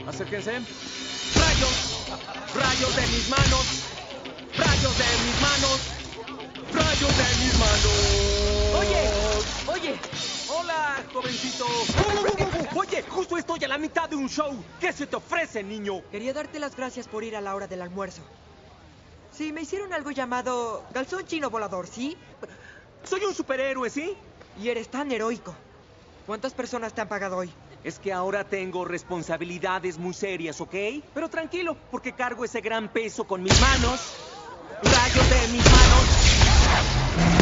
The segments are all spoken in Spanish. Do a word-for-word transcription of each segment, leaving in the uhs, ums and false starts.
Acérquense. ¡Rayos! ¡Rayos de mis manos! ¡Rayos de mis manos! ¡Rayos de mis manos! ¡Oye! ¡Oye! ¡Hola, jovencito! ¡Oh! Oye, justo estoy a la mitad de un show. ¿Qué se te ofrece, niño? Quería darte las gracias por ir a la hora del almuerzo. Sí, me hicieron algo llamado calzón chino volador, ¿sí? Soy un superhéroe, ¿sí? Y eres tan heroico. ¿Cuántas personas te han pagado hoy? Es que ahora tengo responsabilidades muy serias, ¿ok? Pero tranquilo, porque cargo ese gran peso con mis manos. ¡Rayos de mis manos!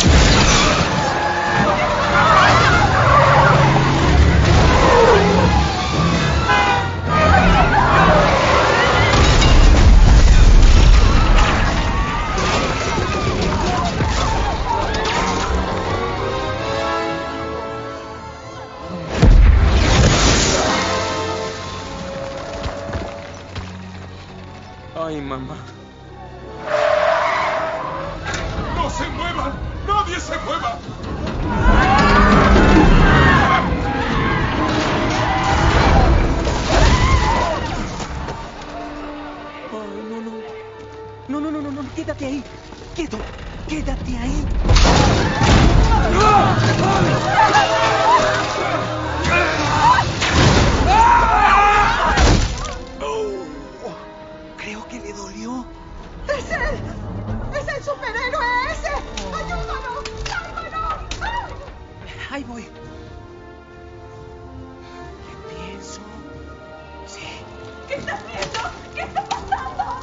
Ay, mamá. ¡No se muevan! ¡Nadie se mueva! Ay, no, no. No, no, no, no, no. Quédate ahí. Quieto. Quédate ahí. Creo que le dolió. ¡Es él! ¡Es el superhéroe ese! ¡Ayúdanos! ¡Sálvanos! ¡Ay! Ahí voy. ¿Qué pienso? Sí. ¿Qué está haciendo? ¿Qué está pasando?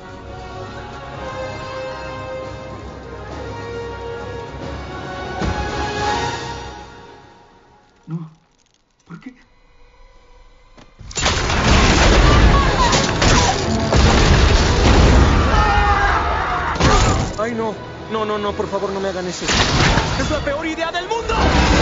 No. ¿Por qué? Ay, no. No, no, no, por favor, no me hagan eso. ¡Es la peor idea del mundo!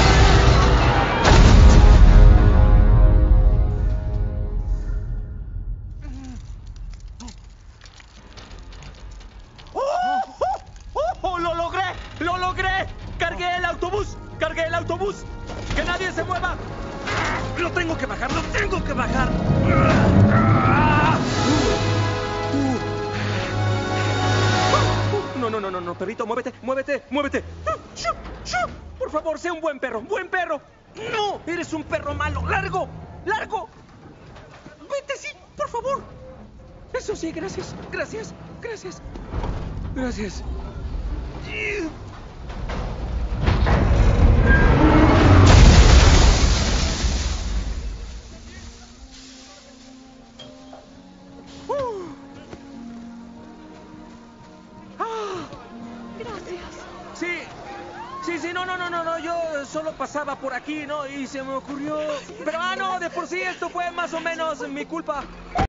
¡Oh! ¡Oh! ¡Oh! ¡Oh! ¡Lo logré! ¡Lo logré! ¡Cargué el autobús! ¡Cargué el autobús! ¡Que nadie se mueva! ¡Lo tengo que bajar! ¡Lo tengo que bajar! No, no, no, no, no, perrito, muévete, muévete, muévete. Por favor, sé un buen perro, buen perro. No, eres un perro malo. Largo, largo. Vete, sí, por favor. Eso sí, gracias, gracias, gracias. Gracias. Sí, sí, sí, no, no, no, no, no, yo solo pasaba por aquí, ¿no? Y se me ocurrió... Pero, ah, no, de por sí esto fue más o menos mi culpa.